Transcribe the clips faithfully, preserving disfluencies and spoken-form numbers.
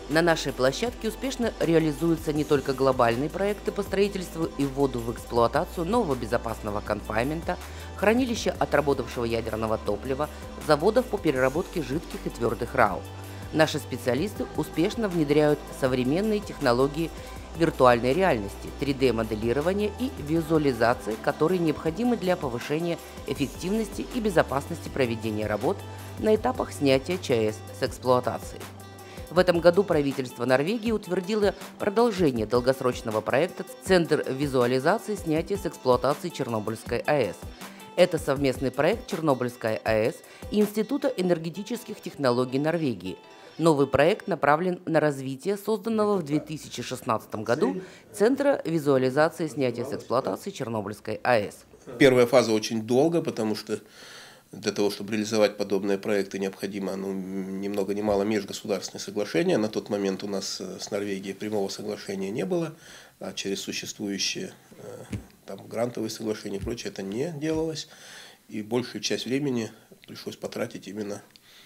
На нашей площадке успешно реализуются не только глобальные проекты по строительству и вводу в эксплуатацию нового безопасного конфаймента, хранилища отработавшего ядерного топлива, заводов по переработке жидких и твердых РАО. Наши специалисты успешно внедряют современные технологии виртуальной реальности, три дэ моделирования и визуализации, которые необходимы для повышения эффективности и безопасности проведения работ на этапах снятия ЧАЭС с эксплуатации. В этом году правительство Норвегии утвердило продолжение долгосрочного проекта «Центр визуализации снятия с эксплуатации Чернобыльской АЭС». Это совместный проект Чернобыльской АЭС и Института энергетических технологий Норвегии. Новый проект направлен на развитие созданного в две тысячи шестнадцатом году Центра визуализации снятия с эксплуатации Чернобыльской АЭС. Первая фаза очень долго, потому что для того, чтобы реализовать подобные проекты, необходимо ну, ни много ни мало межгосударственное соглашение. На тот момент у нас с Норвегией прямого соглашения не было, а через существующие там, грантовые соглашения и прочее это не делалось. И большую часть времени пришлось потратить именно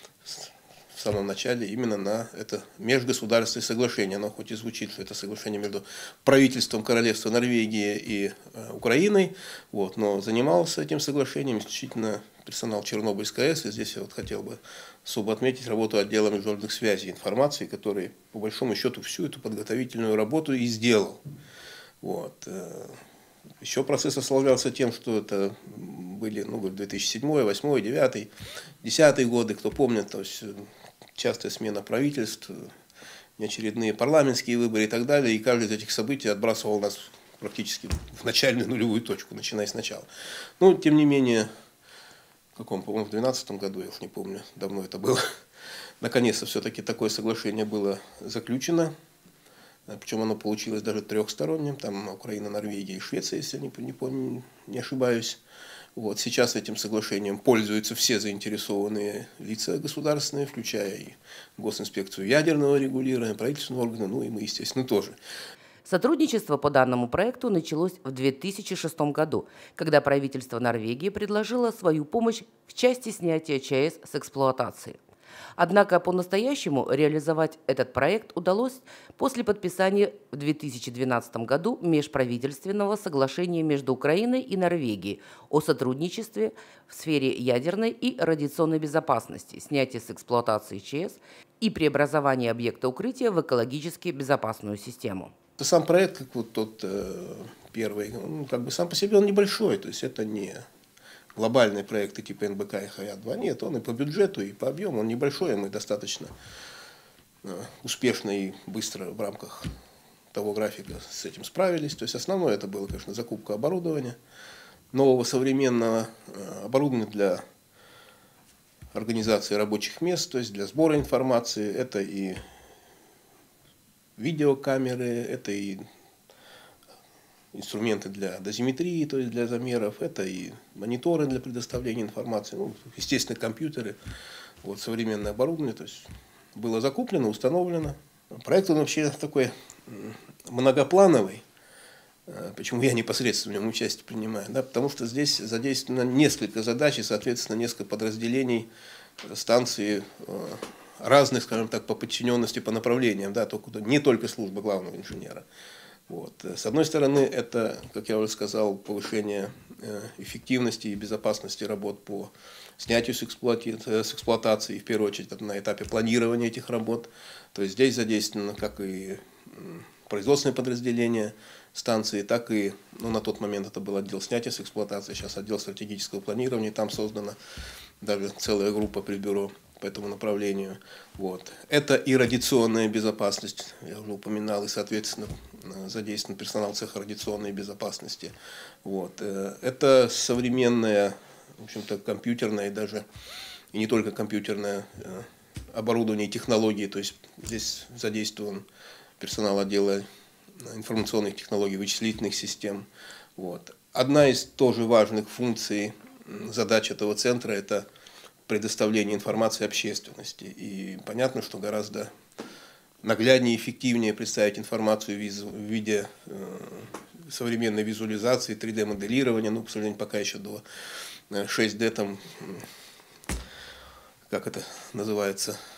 в самом начале именно на это межгосударственное соглашение. Оно хоть и звучит, что это соглашение между правительством Королевства Норвегии и э, Украиной, вот, но занимался этим соглашением исключительно персонал Чернобыльской АЭС. И здесь я вот хотел бы особо отметить работу отдела международных связей и информации, который по большому счету всю эту подготовительную работу и сделал. Вот. Еще процесс осложнялся тем, что это были ну, две тысячи седьмой, две тысячи восьмой, две тысячи девятый, две тысячи десятый годы, кто помнит, то есть частая смена правительств, неочередные парламентские выборы и так далее, и каждое из этих событий отбрасывал нас практически в начальную нулевую точку, начиная сначала. Но, тем не менее, в каком, по-моему, в две тысячи двенадцатом году, я уж не помню, давно это было, наконец-то все-таки такое соглашение было заключено. Причем оно получилось даже трехсторонним, там Украина, Норвегия и Швеция, если я не, не, помню, не ошибаюсь. Вот. Сейчас этим соглашением пользуются все заинтересованные лица государственные, включая и Госинспекцию ядерного регулирования, правительственные органы, ну и мы, естественно, тоже. Сотрудничество по данному проекту началось в две тысячи шестом году, когда правительство Норвегии предложило свою помощь в части снятия ЧАЭС с эксплуатации. Однако по-настоящему реализовать этот проект удалось после подписания в две тысячи двенадцатом году межправительственного соглашения между Украиной и Норвегией о сотрудничестве в сфере ядерной и радиационной безопасности, снятия с эксплуатации ЧАЭС и преобразования объекта укрытия в экологически безопасную систему. Сам проект, как вот тот э, первый, ну, как бы сам по себе он небольшой, то есть это не глобальные проекты типа эн бэ ка и ха я два, нет, он и по бюджету, и по объему, он небольшой, и мы достаточно э, успешно и быстро в рамках того графика с этим справились. То есть основное это было, конечно, закупка оборудования, нового современного э, оборудования для организации рабочих мест, то есть для сбора информации, это и видеокамеры, это и инструменты для дозиметрии, то есть для замеров, это и мониторы для предоставления информации, ну, естественно, компьютеры, вот, современное оборудование, то есть было закуплено, установлено. Проект он вообще такой многоплановый, почему я непосредственно в нем участие принимаю, да, потому что здесь задействовано несколько задач и, соответственно, несколько подразделений станции разных, скажем так, по подчиненности, по направлениям, да, только, не только служба главного инженера. Вот. С одной стороны, это, как я уже сказал, повышение эффективности и безопасности работ по снятию с, с эксплуатации, в первую очередь это на этапе планирования этих работ. То есть здесь задействовано как и производственное подразделение станции, так и, ну, на тот момент это был отдел снятия с эксплуатации, сейчас отдел стратегического планирования, там создана даже целая группа при бюро по этому направлению. Вот. Это и радиационная безопасность, я уже упоминал, и, соответственно, задействован персонал цеха радиационной безопасности. Вот. Это современное, в общем-то, компьютерное, и даже и не только компьютерное оборудование и технологии, то есть здесь задействован персонал отдела информационных технологий, вычислительных систем. Вот. Одна из тоже важных функций, задач этого центра – это предоставление информации общественности. И понятно, что гораздо нагляднее и эффективнее представить информацию в виде современной визуализации, три дэ моделирования, ну, к сожалению, пока еще до шесть дэ, там, как это называется,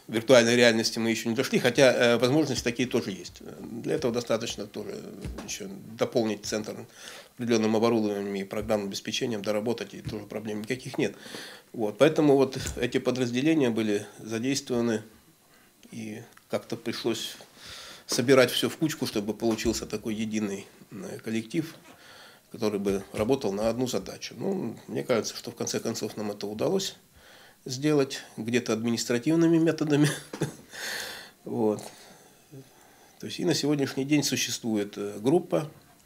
виртуальной реальности мы еще не дошли, хотя э, возможности такие тоже есть. Для этого достаточно тоже еще дополнить центр определенным оборудованием и программным обеспечением, доработать, и тоже проблем никаких нет. Вот, поэтому вот эти подразделения были задействованы, и как-то пришлось собирать все в кучку, чтобы получился такой единый коллектив, который бы работал на одну задачу. Ну, мне кажется, что в конце концов нам это удалось сделать где-то административными методами. Вот. То есть и на сегодняшний день существует группа,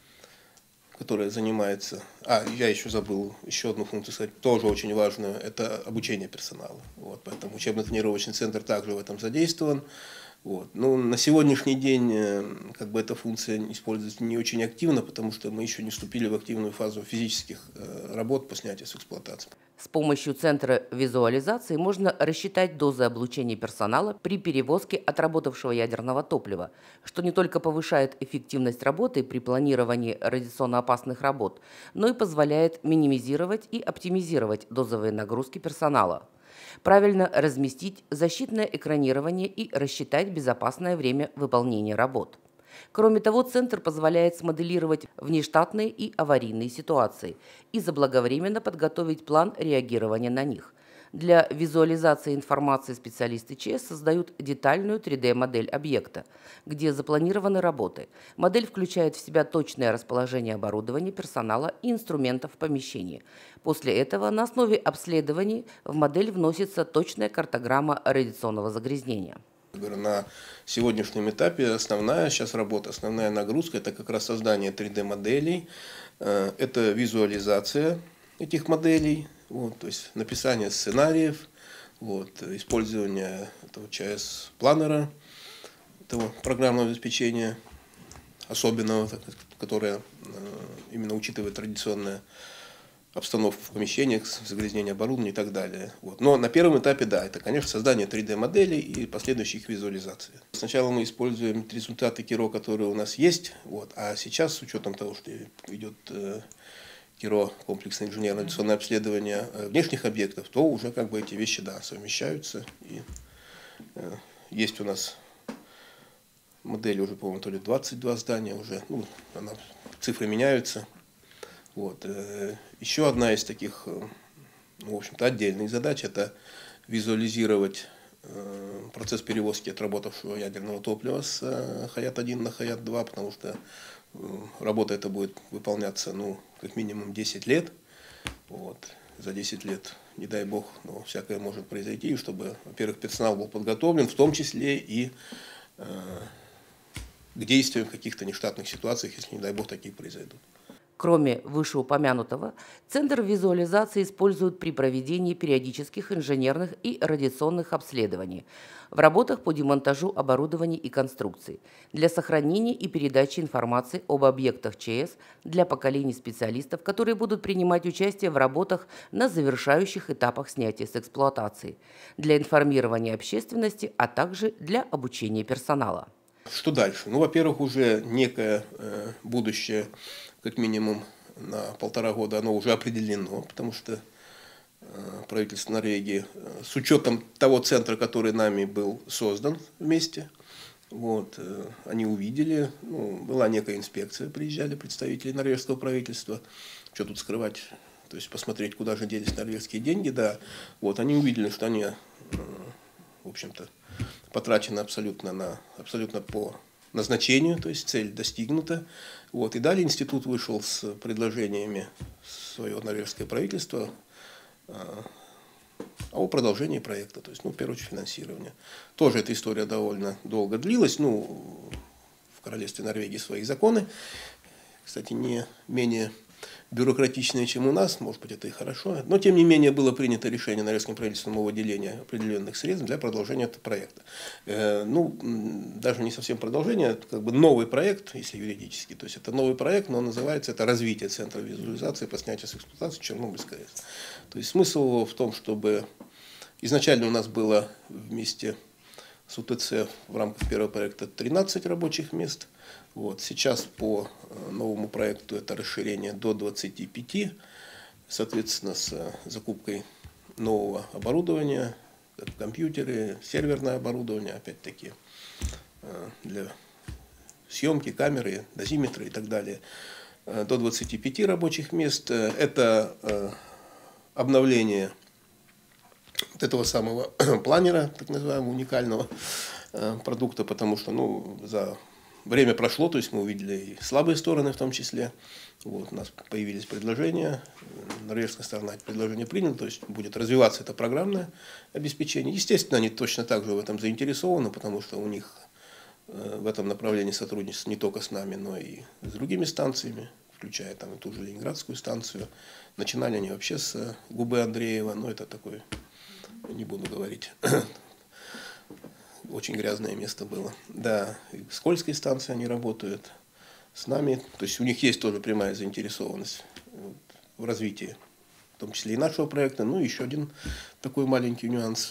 которая занимается... А, я еще забыл еще одну функцию сказать, тоже очень важную, это обучение персонала. Вот, поэтому учебно-тренировочный центр также в этом задействован. Вот. Ну, на сегодняшний день как бы, эта функция используется не очень активно, потому что мы еще не вступили в активную фазу физических работ по снятию с эксплуатации. С помощью центра визуализации можно рассчитать дозы облучения персонала при перевозке отработавшего ядерного топлива, что не только повышает эффективность работы при планировании радиационно опасных работ, но и позволяет минимизировать и оптимизировать дозовые нагрузки персонала, правильно разместить защитное экранирование и рассчитать безопасное время выполнения работ. Кроме того, Центр позволяет смоделировать внештатные и аварийные ситуации и заблаговременно подготовить план реагирования на них. Для визуализации информации специалисты ЧС создают детальную три дэ модель объекта, где запланированы работы. Модель включает в себя точное расположение оборудования, персонала и инструментов в помещении. После этого на основе обследований в модель вносится точная картограмма радиационного загрязнения. На сегодняшнем этапе основная сейчас работа, основная нагрузка – это как раз создание три дэ моделей, это визуализация этих моделей, вот, то есть написание сценариев, вот, использование этого ЧС-планера, этого программного обеспечения особенного, которое именно учитывает традиционное обстановку в помещениях, загрязнение оборудования и так далее. Вот. Но на первом этапе, да, это, конечно, создание три дэ моделей и последующих визуализаций. Сначала мы используем результаты КИРО, которые у нас есть, вот, а сейчас, с учетом того, что идет э, КИРО, комплексное инженерное радиационное обследование э, внешних объектов, то уже как бы эти вещи, да, совмещаются. И э, есть у нас модели уже, по-моему, то ли двадцать два здания уже, ну, она, цифры меняются. Вот. Еще одна из таких, ну, в общем-то, отдельных задач – это визуализировать процесс перевозки отработавшего ядерного топлива с Хаят один на Хаят два, потому что работа эта будет выполняться, ну, как минимум десять лет. Вот. За десять лет, не дай бог, но всякое может произойти, и чтобы, во-первых, персонал был подготовлен, в том числе и э, к действиям в каких-то нештатных ситуациях, если, не дай бог, такие произойдут. Кроме вышеупомянутого, Центр визуализации используют при проведении периодических инженерных и радиационных обследований в работах по демонтажу оборудования и конструкций, для сохранения и передачи информации об объектах ЧС для поколений специалистов, которые будут принимать участие в работах на завершающих этапах снятия с эксплуатации, для информирования общественности, а также для обучения персонала. Что дальше? Ну, во-первых, уже некое э, будущее, как минимум на полтора года, оно уже определено, потому что э, правительство Норвегии, э, с учетом того центра, который нами был создан вместе, вот, э, они увидели, ну, была некая инспекция, приезжали представители норвежского правительства, что тут скрывать, то есть посмотреть, куда же делись норвежские деньги, да, вот, они увидели, что они, э, в общем-то, потрачено абсолютно, на, абсолютно по назначению, то есть цель достигнута. Вот. И далее институт вышел с предложениями своего норвежское правительство а, о продолжении проекта, то есть, ну, в первую очередь, финансирования. Тоже эта история довольно долго длилась. Ну, в королевстве Норвегии свои законы, кстати, не менее бюрократичные, чем у нас, может быть, это и хорошо, но, тем не менее, было принято решение норвежским правительством о выделении определенных средств для продолжения этого проекта. Э, ну, даже не совсем продолжение, это как бы новый проект, если юридически, то есть это новый проект, но называется это «Развитие Центра визуализации по снятию с эксплуатации Чернобыльской АЭС». То есть смысл его в том, чтобы изначально у нас было вместе с УТЦ в рамках первого проекта тринадцать рабочих мест. Вот. Сейчас по новому проекту это расширение до двадцати пяти, соответственно, с закупкой нового оборудования, как компьютеры, серверное оборудование, опять-таки, для съемки, камеры, дозиметры и так далее. До двадцати пяти рабочих мест. Это обновление вот этого самого планера, так называемого уникального продукта, потому что ну, за время прошло, то есть мы увидели и слабые стороны в том числе. Вот, у нас появились предложения, норвежская сторона эти предложения приняла, то есть будет развиваться это программное обеспечение. Естественно, они точно так же в этом заинтересованы, потому что у них в этом направлении сотрудничество не только с нами, но и с другими станциями, включая там и ту же Ленинградскую станцию. Начинали они вообще с Губы Андреева, но это такой, не буду говорить, очень грязное место было. Да, и с Кольской станции они работают с нами, то есть у них есть тоже прямая заинтересованность в развитии, в том числе и нашего проекта. Ну, еще один такой маленький нюанс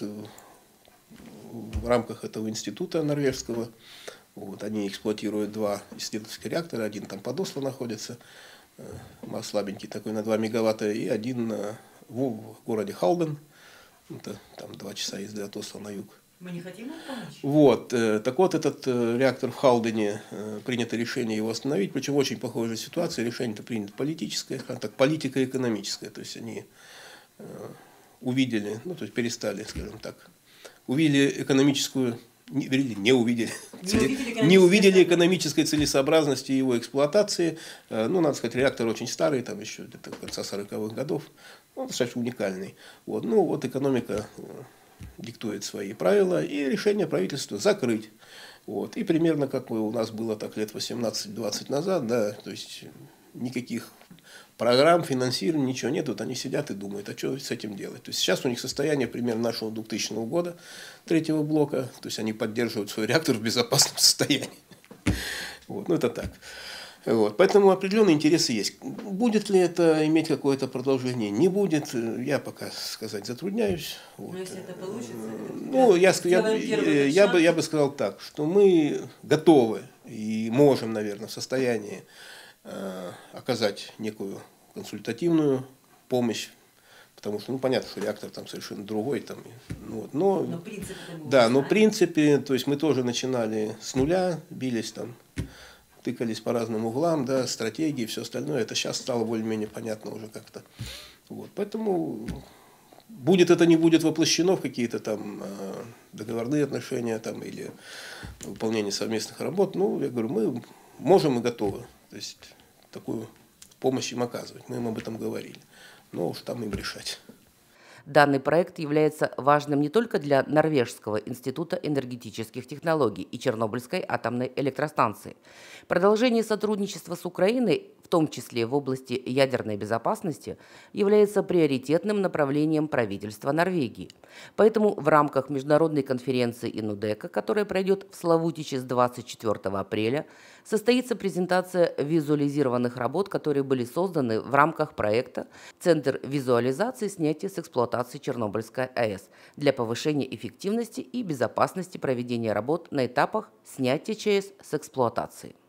в рамках этого института норвежского. Вот, они эксплуатируют два исследовательских реактора, один там под Осло находится, слабенький такой на два мегаватта, и один в городе Халден, это там два часа езды от Осло на юг. Мы не хотим им помочь? Вот, так вот, этот реактор в Халдене, принято решение его остановить, причем очень похожая ситуация, решение-то принято политическое, так, политико-экономическое, то есть они увидели, ну, то есть перестали, скажем так, увидели экономическую, не, не увидели, не увидели, не увидели экономической целесообразности его эксплуатации. Ну, надо сказать, реактор очень старый, там еще где-то конца сороковых годов, ну, достаточно уникальный. Вот, ну, вот экономика диктует свои правила, и решение правительства закрыть. Вот. И примерно как у нас было так лет восемнадцать-двадцать назад, да, то есть никаких программ, финансирования, ничего нет, вот они сидят и думают, а что с этим делать. То есть сейчас у них состояние примерно нашего двухтысячного года, третьего блока, то есть они поддерживают свой реактор в безопасном состоянии. Вот, ну это так. Вот, поэтому определенные интересы есть. Будет ли это иметь какое-то продолжение? Не будет. Я пока сказать затрудняюсь. Вот. Но если это получится, ну, я, я, я, я, бы, я бы сказал так, что мы готовы и можем, наверное, в состоянии э, оказать некую консультативную помощь. Потому что, ну, понятно, что реактор там совершенно другой. Там, ну, вот, но, но принцип да, но в принципе, то есть мы тоже начинали с нуля, бились там, тыкались по разным углам, да, стратегии и все остальное. Это сейчас стало более-менее понятно уже как-то. Вот. Поэтому будет это, не будет воплощено в какие-то там договорные отношения там, или выполнение совместных работ. Ну, я говорю, мы можем и готовы. То есть такую помощь им оказывать. Мы им об этом говорили. Но уж там им решать. Данный проект является важным не только для Норвежского института энергетических технологий и Чернобыльской атомной электростанции. Продолжение сотрудничества с Украиной, в том числе в области ядерной безопасности, является приоритетным направлением правительства Норвегии. Поэтому в рамках международной конференции Инудека, которая пройдет в Славутиче с двадцать четвёртого апреля, состоится презентация визуализированных работ, которые были созданы в рамках проекта «Центр визуализации снятия с эксплуатации Чернобыльской АЭС» для повышения эффективности и безопасности проведения работ на этапах снятия ЧАЭС с эксплуатации.